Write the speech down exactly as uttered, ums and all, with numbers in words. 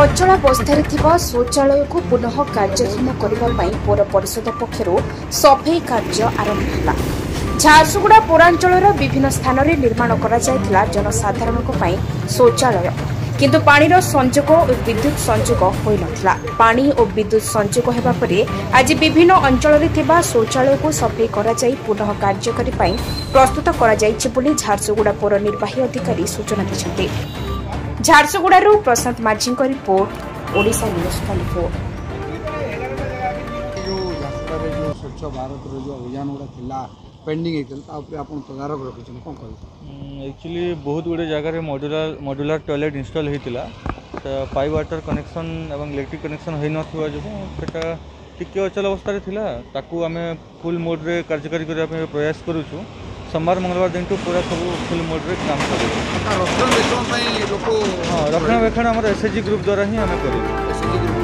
अचलावस्था शौचालय को पुनः कार्यक्षम करने पौर परिषद पक्षर सफाई कार्य आरंभ होला। झारसुगुड़ा पौरांचल विभिन्न स्थान में निर्माण कर जनसाधारण शौचालय किंतु पानी संजोग और विद्युत संजोग हो नाला। पानी और विद्युत संजोग होगा पर आज विभिन्न अंचल में शौचालय को सफाई कर पुनः कार्यकारी प्रस्तुत कर झारसुगुड़ा पौर निर्वाही अधिकारी सूचना दी। झारसुगुड़ारू Prashant Majhi report Odisha news twenty four. जो झारसुगुड़ा जो स्वच्छ भारत जो अभियान गुड़ा थिला पेंडिंग होता आप तदारक रखिए कौन कह एक्चुअली बहुत गुड़े जगह मॉड्यूलर मॉड्यूलर टॉयलेट इंस्टॉल होता पाइप वाटर कनेक्शन और इलेक्ट्रिक कनेक्शन हो ना जो टिके अचल अवस्था ताकू आम फुल मोड्रे कार्यकारी करने प्रयास करुचु। सोमवार मंगलवार दिन टू पूरा सब फुल मोड्रे काम कर हाँ रक्षणाबेक्षण आम एसएचजी ग्रुप द्वारा ही आम कर।